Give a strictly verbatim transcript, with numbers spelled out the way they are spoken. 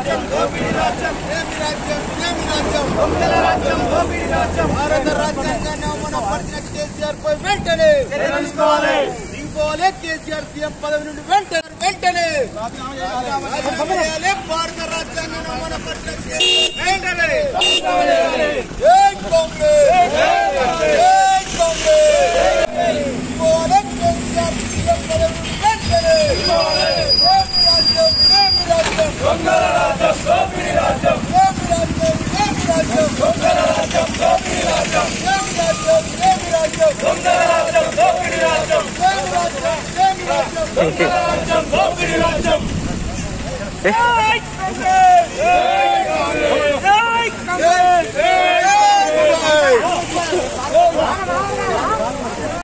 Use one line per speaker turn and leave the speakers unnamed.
భారత రాజ్యాంగాన్ని అవమానపరిచిన కేసీఆర్ పై వెంటనే దిగిపోవాలి. కేసీఆర్ సీఎం పదవి నుండి వెంటనే వెంటనే భారత రాజ్యాంగాన్ని అవమానపరిచిన వెంటనే జై కాంగ్రెస్ జై కాంగ్రెస్ దిగిపోవాలి. కేసీఆర్ సీఎం పదవి నుండి వెంటనే దొంగల రాజ్యం దోపిడీ రాజ్యం దొంగల రాజ్యం దోపిడీ రాజ్యం దొంగల రాజ్యం దోపిడీ రాజ్యం దొంగల రాజ్యం దోపిడీ రాజ్యం. జై కాంగ్రెస్ జై కాంగ్రెస్